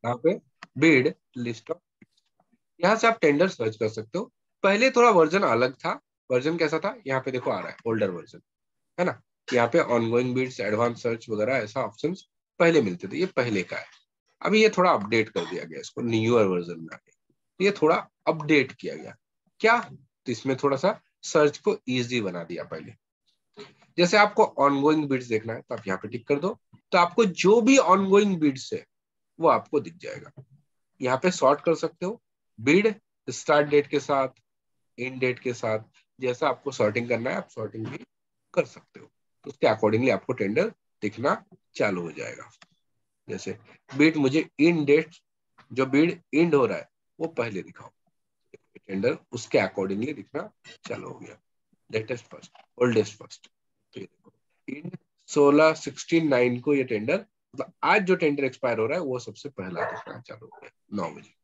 यहाँ पे bid list of, यहाँ से आप टेंडर सर्च कर सकते हो। पहले थोड़ा वर्जन अलग था। वर्जन कैसा था, यहाँ पे देखो आ रहा है ओल्डर वर्जन, है ना। यहाँ पे ऑनगोइंग बिड्स, एडवांस सर्च वगैरह ऐसा ऑप्शंस पहले मिलते थे, ये पहले का है। अभी ये थोड़ा अपडेट कर दिया गया, इसको न्यूअर वर्जन में आ गया, ये थोड़ा अपडेट किया गया। क्या, तो इसमें थोड़ा सा सर्च को इजी बना दिया। पहले जैसे आपको ऑनगोइंग बिड्स देखना है तो आप यहाँ पे टिक कर दो, तो आपको जो भी ऑनगोइंग बिड्स है वो आपको दिख जाएगा। यहाँ पे सॉर्ट कर सकते हो, बिड स्टार्ट डेट के साथ, इन डेट के साथ, जैसा आपको सॉर्टिंग करना है आप सॉर्टिंग भी कर सकते हो। तो उसके अकॉर्डिंगली आपको टेंडर दिखना चालू हो जाएगा। जैसे बिड मुझे इन डेट, जो बिड इंड हो रहा है वो पहले दिखाओ, टेंडर उसके अकॉर्डिंगली दिखना चालू हो गया। लेटेस्ट फर्स्ट, ओल्डेस्ट फर्स्ट, तो ये देखो इन 16/16/9 को ये टेंडर, मतलब आज जो टेंडर एक्सपायर हो रहा है वो सबसे पहला दिखना चालू हो गया 9 बजे।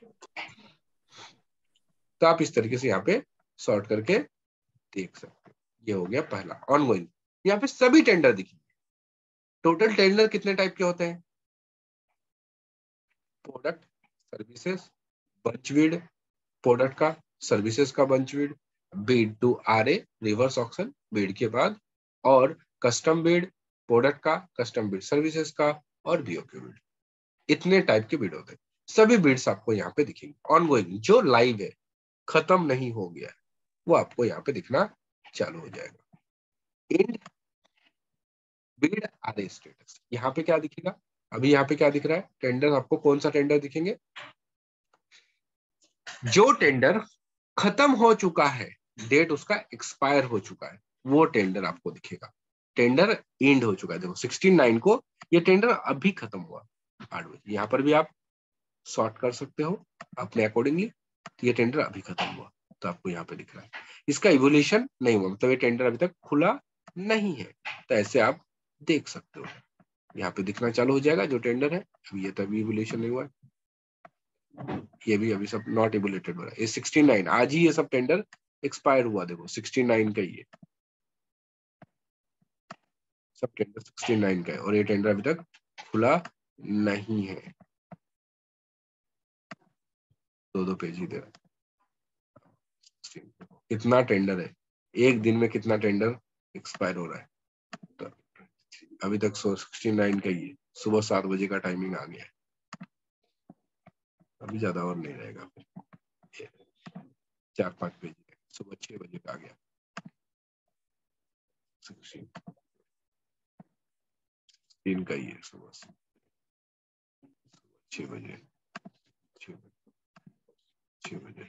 तो आप इस तरीके से यहाँ पे सॉर्ट करके देख सकते हो। ये हो गया पहला ऑनगोइंग। यहाँ पे सभी टेंडर दिखेंगे। टोटल टेंडर कितने टाइप के होते हैं, product, services, bunch bid, product का, सर्विसेज का bunch bid, bid to RA reverse auction bid के बाद, और कस्टम बिड, प्रोडक्ट का, कस्टम बिड सर्विसेज का, और बीओक्यू बिड। इतने टाइप के बिड होते हैं। सभी बिड्स आपको यहाँ पे दिखेंगे। ऑनगोइंग जो लाइव है, खत्म नहीं हो गया है, वो आपको यहाँ पे दिखना चालू हो जाएगा। एंड बिड आरए स्टेटस, यहाँ पे क्या दिखेगा, अभी यहाँ पे क्या दिख रहा है टेंडर, आपको कौन सा टेंडर दिखेंगे, जो टेंडर खत्म हो चुका है, डेट उसका एक्सपायर हो चुका है, वो टेंडर आपको दिखेगा। टेंडर एंड हो चुका है, देखो 16/9 को ये टेंडर अभी खत्म हुआ 8 बजे। यहाँ पर भी आप सॉर्ट कर सकते हो अपने अकॉर्डिंगली। ये टेंडर अभी खत्म हुआ तो आपको यहाँ पे दिख रहा है। इसका इवोल्यूशन नहीं हुआ, मतलब ये टेंडर अभी तक खुला नहीं है, तो ऐसे आप देख सकते हो। यहाँ पे दिखना चालू हो जाएगा जो टेंडर है। अभी ये तभी इवोल्यूशन नहीं हुआ है, ये भी अभी सब नॉट इवोल्यूटेड हो रहा है। ये 16/9 आज ही ये सब टेंडर एक्सपायर हुआ, देखो 16/9 का ये सब टेंडर 16/9 का है, और ये टेंडर अभी तक खुला नहीं है। दो पेज ही दे रहा है। कितना टेंडर है, एक दिन में कितना टेंडर एक्सपायर हो रहा है। तो अभी तक 16/9 का ही है, सुबह 7 बजे का टाइमिंग आ गया है। अभी ज्यादा और नहीं रहेगा, 4-5 पेज सुबह 6 बजे का आ गया। 16 का ही है, सुबह 6 बजे, 6 बजे।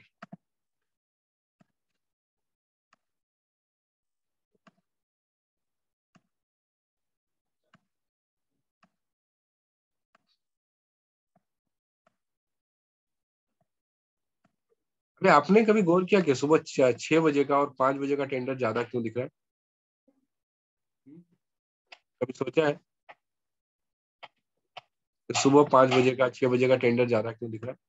अरे आपने कभी गौर किया कि सुबह 6 बजे का और 5 बजे का टेंडर ज्यादा क्यों दिख रहा है? कभी सोचा है कि सुबह 5 बजे का 6 बजे का टेंडर ज्यादा क्यों दिख रहा है?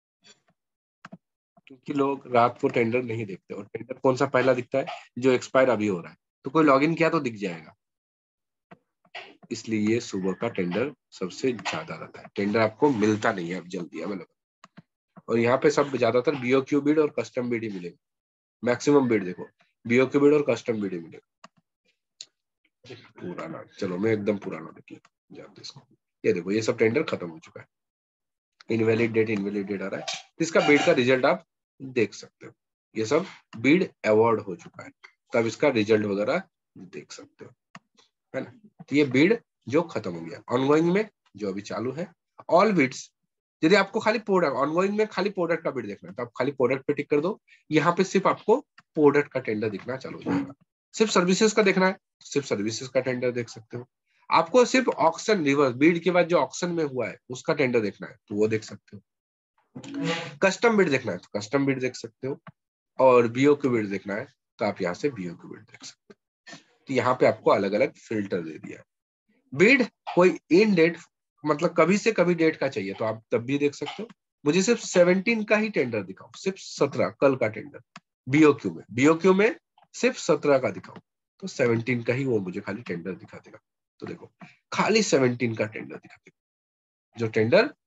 क्योंकि लोग रात को टेंडर नहीं देखते, और टेंडर कौन सा पहला दिखता है, जो एक्सपायर अभी हो रहा है। तो कोई लॉगिन किया तो दिख जाएगा, इसलिए ये सुबह का टेंडर सबसे ज्यादा रहता है। टेंडर आपको मिलता नहीं है अब जल्दी अवेलेबल। और यहाँ पे सब ज्यादातर बीओक्यू बिड और कस्टम बिड ही मिलेगा, मैक्सिमम बिड देखो बीओक्यू बिड और कस्टम बिड ही मिलेगा। पुराना, चलो मैं एकदम पुराना देखिए जानते इसको। ये देखो ये सब टेंडर खत्म हो चुका है, इनवैलिड डेट आ रहा है, तो इसका बिड का रिजल्ट आप देख सकते हो। ये सब बिड अवॉर्ड हो चुका है, तब इसका रिजल्ट वगैरह देख सकते हो, है ना। तो ये बिड जो खत्म हो गया। ऑनगोइंग में जो अभी चालू है, ऑल बिड्स, यदि आपको खाली प्रोडक्ट, ऑनगोइंग में खाली प्रोडक्ट का बिड देखना है तो आप खाली प्रोडक्ट पे टिक कर दो। यहाँ पे सिर्फ आपको प्रोडक्ट का टेंडर दिखना चालू हो जाएगा। सिर्फ सर्विसेज का देखना है, सिर्फ सर्विसेज का टेंडर देख सकते हो। आपको सिर्फ ऑक्शन रिवर्स बिड के बाद जो ऑक्शन में हुआ है उसका टेंडर देखना है तो वो देख सकते हो। कस्टम बिड देखना है तो कस्टम बिड देख सकते हो, और बीओक्यू बिड देखना है तो आप यहाँ से बीओक्यू बिड देख सकते हो। तो यहाँ पे आपको अलग अलग फिल्टर दे दिया है। बिड कोई इन डेट, मतलब कभी से कभी डेट का चाहिए तो आप तब भी देख सकते हो। मुझे सिर्फ 17 का ही टेंडर दिखाओ, सिर्फ 17 कल का टेंडर बीओक्यू में सिर्फ 17 का दिखाओ, तो 17 का ही वो मुझे खाली टेंडर दिखा देगा। तो देखो खाली 17 का टेंडर दिखा देगा, जो टेंडर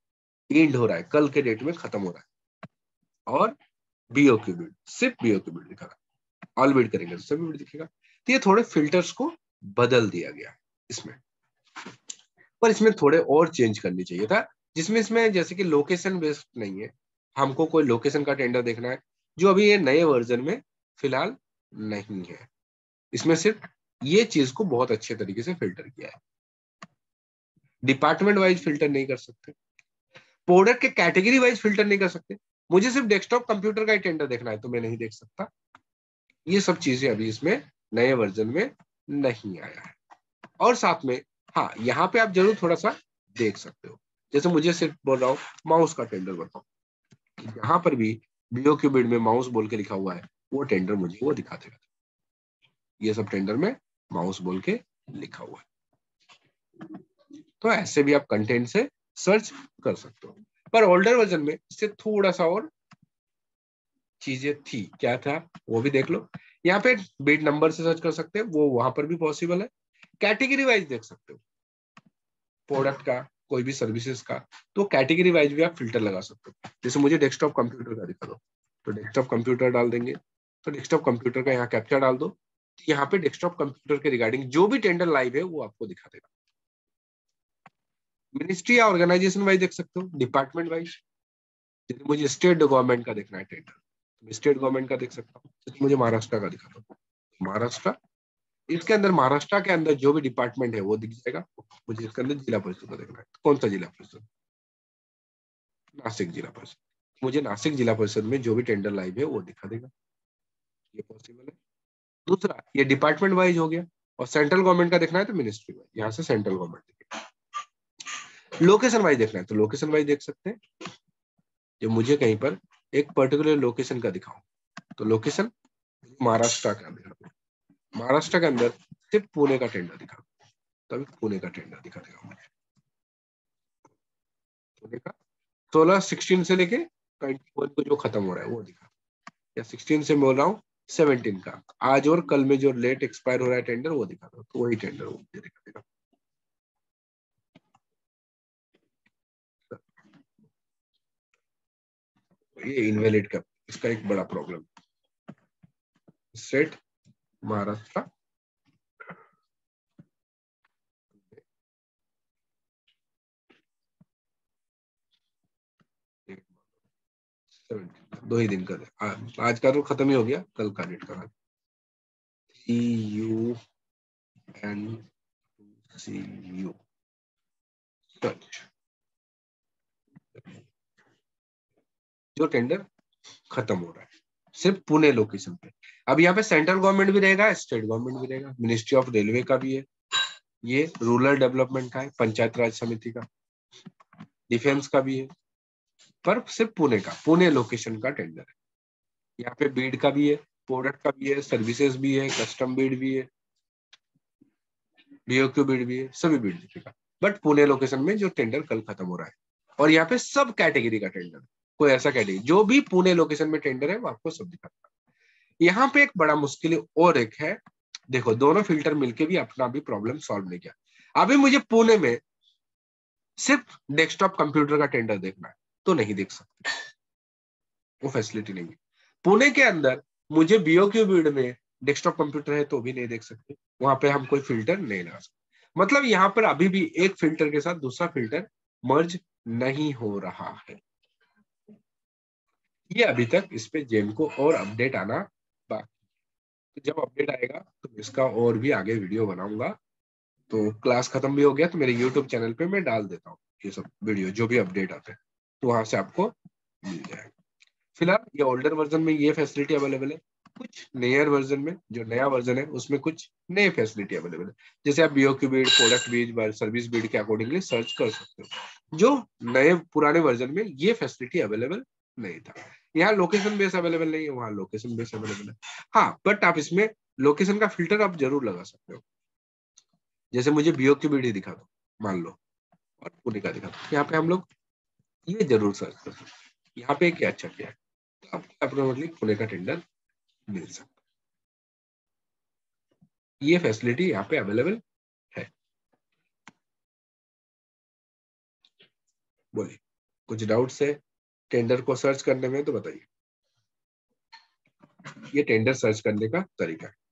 एंड हो रहा है, कल के डेट में खत्म हो रहा है। और बीओक्यू बिड, सिर्फ बीओक्यू बिड दिखा रहा है, ऑल बिड करेंगे तो सभी बिड दिखेगा। तो ये थोड़े फिल्टर्स को बदल दिया गया है इसमें, पर इसमें थोड़े और चेंज करनी चाहिए था, जिसमें इसमें जैसे कि लोकेशन बेस्ड नहीं है, हमको कोई लोकेशन का टेंडर देखना है, जो अभी ये नए वर्जन में फिलहाल नहीं है। इसमें सिर्फ ये चीज को बहुत अच्छे तरीके से फिल्टर किया है। डिपार्टमेंट वाइज फिल्टर नहीं कर सकते, प्रोडक्ट के कैटेगरी वाइज फिल्टर नहीं कर सकते। मुझे सिर्फ डेस्कटॉप कंप्यूटर का ही टेंडर देखना है तो मैं नहीं देख सकता। ये सब चीजें अभी इसमें नए वर्जन में नहीं आया है। और साथ में हाँ, यहाँ पे आप जरूर थोड़ा सा देख सकते हो, जैसे मुझे सिर्फ बोल रहा हूँ माउस का टेंडर बताओ, यहाँ पर भी बीओक्यू बिड में माउस बोल के लिखा हुआ है, वो टेंडर मुझे वो दिखा देगा। ये सब टेंडर में माउस बोल के लिखा हुआ है। तो ऐसे भी आप कंटेंट से सर्च कर सकते हो, पर ओल्डर वर्जन में इससे थोड़ा सा और चीजें थी। क्या था वो भी देख लो। यहाँ पे बिड नंबर से सर्च कर सकते हैं, वो वहां पर भी पॉसिबल है। कैटेगरी वाइज देख सकते हो प्रोडक्ट का, कोई भी सर्विसेज का, तो कैटेगरी वाइज भी आप फिल्टर लगा सकते हो। जैसे मुझे डेस्कटॉप कंप्यूटर का दिखा दो, तो डेस्कटॉप कंप्यूटर डाल देंगे, तो डेस्कटॉप कंप्यूटर का यहाँ कैप्चर डाल दो, तो यहाँ पे डेस्कटॉप कंप्यूटर के रिगार्डिंग जो भी टेंडर लाइव है वो आपको दिखा देगा। मिनिस्ट्री या ऑर्गेनाइजेशन वाइज देख सकते हो, डिपार्टमेंट वाइज। जैसे मुझे स्टेट गवर्नमेंट का देखना है टेंडर, तो स्टेट गवर्नमेंट का देख सकता हूँ। जैसे मुझे महाराष्ट्र का दिखा दो, महाराष्ट्र, इसके अंदर महाराष्ट्र के अंदर जो भी डिपार्टमेंट है वो दिख जाएगा। मुझे इसके अंदर जिला परिषद का देखना है, कौन सा जिला परिषद, नासिक जिला परिषद, मुझे नासिक जिला परिषद में जो भी टेंडर लाइव है वो दिखा देगा। ये पॉसिबल है। दूसरा, ये डिपार्टमेंट वाइज हो गया। और सेंट्रल गवर्नमेंट का देखना है तो मिनिस्ट्री वाइज, यहाँ से सेंट्रल गवर्नमेंट दिखेगा। लोकेशन वाइज देखना है तो लोकेशन वाइज देख सकते हैं। जो मुझे कहीं पर एक पर्टिकुलर लोकेशन का दिखाऊं, तो लोकेशन महाराष्ट्र का दिखा दो, महाराष्ट्र के अंदर सिर्फ पुणे का टेंडर दिखा, तभी पुणे का टेंडर दिखा देगा मुझे। पुणे का 16 से लेके 21 को जो खत्म हो रहा है वो दिखा, या 16 से बोल रहा हूँ 17 का, आज और कल में जो लेट एक्सपायर हो रहा है टेंडर वो दिखा दो, तो वही टेंडर वो मुझे दिखा देगा। ये इनवैलिड का इसका एक बड़ा प्रॉब्लम, स्टेट महाराष्ट्र, दो ही दिन का आज का तो खत्म ही हो गया, कल का डेट का CUNCU सर्च, जो टेंडर खत्म हो रहा है सिर्फ पुणे लोकेशन पे। अब यहाँ पे सेंट्रल गवर्नमेंट भी रहेगा, स्टेट गवर्नमेंट भी रहेगा, मिनिस्ट्री ऑफ रेलवे का भी है, ये रूरल डेवलपमेंट का है, पंचायत राज समिति का, डिफेंस का भी है, पर सिर्फ पुणे का, पुणे लोकेशन का टेंडर है। यहाँ पे बीड का भी है, प्रोडक्ट का भी है, सर्विसेज भी है, कस्टम बीड भी है, बीओक्यू बीड भी है, सभी बीड दिखेगा। बट पुणे लोकेशन में जो टेंडर कल खत्म हो रहा है, और यहाँ पे सब कैटेगरी का टेंडर, कोई ऐसा कैटेगरी जो भी पुणे लोकेशन में टेंडर है वो आपको सब दिखाता है। यहाँ पे एक बड़ा मुश्किल और एक है, देखो दोनों फिल्टर मिलके भी अपना भी प्रॉब्लम सॉल्व नहीं किया। अभी मुझे पुणे में सिर्फ डेस्कटॉप कंप्यूटर का टेंडर देखना है तो नहीं देख सकते, वो फैसिलिटी नहीं है। पुणे के अंदर मुझे बीओक्यू बीड में डेस्कटॉप कंप्यूटर है तो भी नहीं देख सकते, वहां पे हम कोई फिल्टर नहीं लगा सकते। मतलब यहाँ पर अभी भी एक फिल्टर के साथ दूसरा फिल्टर मर्ज नहीं हो रहा है। ये अभी तक इस पे जेम को और अपडेट आना बाकी, तो जब अपडेट आएगा तो इसका और भी आगे वीडियो बनाऊंगा। तो क्लास खत्म भी हो गया तो मेरे यूट्यूब चैनल पे मैं डाल देता हूँ ये सब वीडियो, जो भी अपडेट आते हैं तो वहां से आपको मिल जाएगा। फिलहाल ये ओल्डर वर्जन में ये फैसिलिटी अवेलेबल है, कुछ नयर वर्जन में जो नया वर्जन है उसमें कुछ नए फैसिलिटी अवेलेबल है। जैसे आप BOQ bid, product bid, service bid के अकॉर्डिंगली सर्च कर सकते हो, जो नए पुराने वर्जन में ये फैसिलिटी अवेलेबल नहीं था। यहाँ लोकेशन बेस अवेलेबल नहीं है, वहाँ लोकेशन बेस अवेलेबल है। हाँ, बट आप इसमें लोकेशन का फिल्टर आप जरूर लगा सकते हो। जैसे मुझे बीओक्यू बीड ही दिखा दो मान लो, और पुणे का दिखा दो, यहाँ पे हम लोग ये जरूर सर्च कर सकते हैं यहाँ पे क्या अच्छा क्या है, तो आपको अप्रोक्सीमेटली पुणे का टेंडर मिल सकता है। ये फैसिलिटी यहाँ पे अवेलेबल है। बोलिए। कुछ डाउट्स है टेंडर को सर्च करने में तो बताइए। ये टेंडर सर्च करने का तरीका है।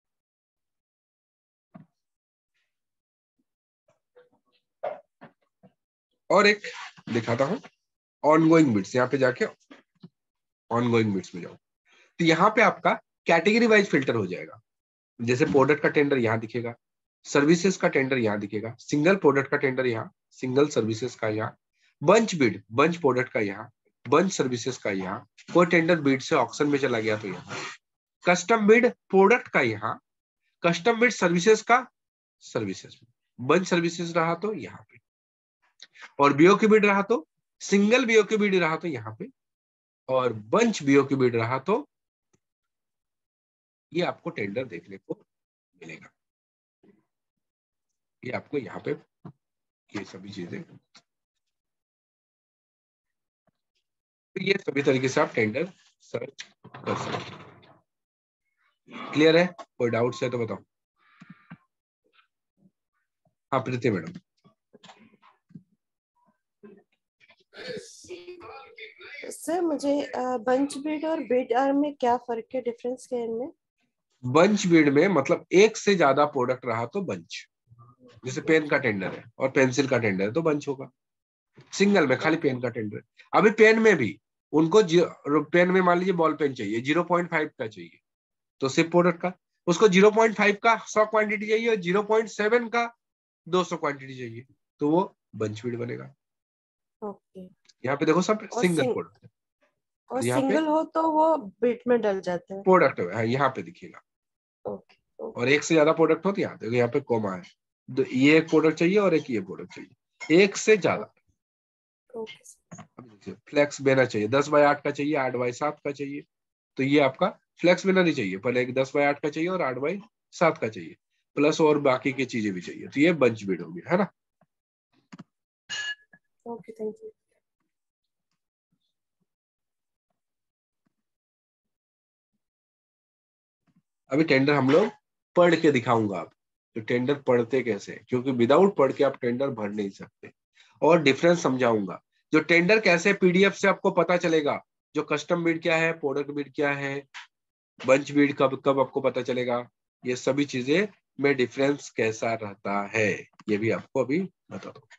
और एक दिखाता हूं, ऑनगोइंग बिड्स। यहाँ पे जाके ऑनगोइंग बिड्स में जाओ तो यहाँ पे आपका कैटेगरी वाइज फिल्टर हो जाएगा। जैसे प्रोडक्ट का टेंडर यहाँ दिखेगा, सर्विसेज का टेंडर यहाँ दिखेगा, सिंगल प्रोडक्ट का टेंडर यहाँ, सिंगल सर्विसेज का यहाँ, बंच बिड बंच प्रोडक्ट का यहाँ, बंच सर्विसेज का यहाँ, कोई टेंडर बिड से ऑक्शन में चला गया तो यहाँ, कस्टम बिड प्रोडक्ट का यहाँ, कस्टम बिड सर्विसेज का सर्विसेज में, बंच सर्विसेज रहा तो यहाँ पे, और बीओ की बिड रहा तो, सिंगल बीओ की बिड रहा तो यहाँ पे, और बंच बीओ की बिड रहा तो ये आपको टेंडर देखने को मिलेगा। ये आपको यहाँ पे ये सभी चीजें, तो ये सभी तरीके से आप टेंडर सर्च कर सकते हैं। क्लियर है? कोई डाउट्स है तो बताओ। हाँ प्रीति मैडम। सर मुझे बंच बीड और बीड आर्म में क्या फर्क है, डिफरेंस क्या है इनमें? बंच बीड में मतलब एक से ज्यादा प्रोडक्ट रहा तो बंच, जैसे पेन का टेंडर है और पेंसिल का टेंडर है तो बंच होगा। सिंगल में खाली पेन का टेंडर है। अभी पेन में भी उनको पेन में मान लीजिए बॉल पेन चाहिए 0.5 का चाहिए तो सिर्फ प्रोडक्ट का, उसको 0.5 का 100 क्वांटिटी चाहिए और 0.7 का 200 क्वांटिटी चाहिए तो वो बंच बीड बनेगा। ओके। यहाँ पे देखो सब और सिंगल प्रोडक्ट है और और यहाँ पे सिंगल हो तो वो बीट में डल जाता है। प्रोडक्ट है, यहाँ पे दिखेगा। ओके और एक से ज्यादा प्रोडक्ट हो तो यहाँ देखो, यहाँ पे कोमा है, तो ये एक प्रोडक्ट चाहिए और एक ये प्रोडक्ट चाहिए, एक से ज्यादा। ओके। अब देखिए फ्लेक्स बैनर चाहिए 10x8 का चाहिए, 8x7 का चाहिए, तो ये आपका फ्लेक्स बैनर ही चाहिए। पहले एक 10x8 का चाहिए और 8x7 का चाहिए, प्लस और बाकी की चीजें भी चाहिए, तो ये बंच बीड हो गया, है ना। Okay thank you. अभी टेंडर हम लोग पढ़ के दिखाऊंगा आप, तो टेंडर पढ़ते कैसे हैं, क्योंकि विदाउट पढ़ के आप टेंडर भर नहीं सकते। और डिफरेंस समझाऊंगा, जो टेंडर कैसे पीडीएफ से आपको पता चलेगा, जो कस्टम बिड क्या है, प्रोडक्ट बिड क्या है, बंच बिड कब कब आपको पता चलेगा, ये सभी चीजें में डिफरेंस कैसा रहता है ये भी आपको अभी बता दूं।